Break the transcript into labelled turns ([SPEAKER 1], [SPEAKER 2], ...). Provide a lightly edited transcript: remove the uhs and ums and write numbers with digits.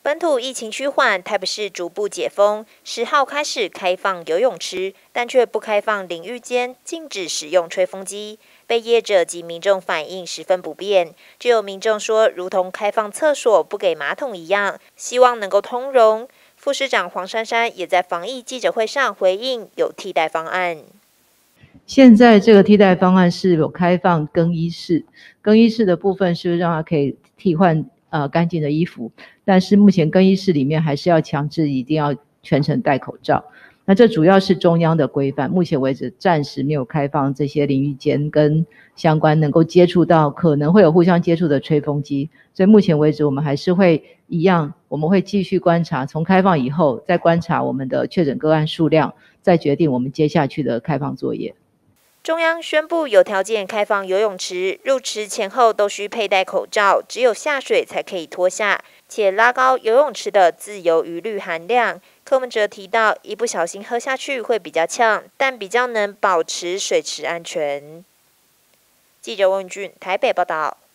[SPEAKER 1] 本土疫情趋缓，台北市逐步解封，10号开始开放游泳池，但却不开放淋浴间，禁止使用吹风机，被业者及民众反映十分不便。就有民众说，如同开放厕所不给马桶一样，希望能够通融。副市长黄珊珊也在防疫记者会上回应，有替代方案。
[SPEAKER 2] 现在这个替代方案是有开放更衣室，更衣室的部分是让它可以替换干净的衣服，但是目前更衣室里面还是要强制一定要全程戴口罩。那这主要是中央的规范，目前为止暂时没有开放这些淋浴间跟相关能够接触到可能会有互相接触的吹风机，所以目前为止我们还是会一样，我们会继续观察，从开放以后再观察我们的确诊个案数量，再决定我们接下去的开放作业。
[SPEAKER 1] 中央宣布有条件开放游泳池，入池前后都需佩戴口罩，只有下水才可以脱下，且拉高游泳池的自由余氯含量。柯文哲提到，一不小心喝下去会比较呛，但比较能保持水池安全。记者温俊台北报道。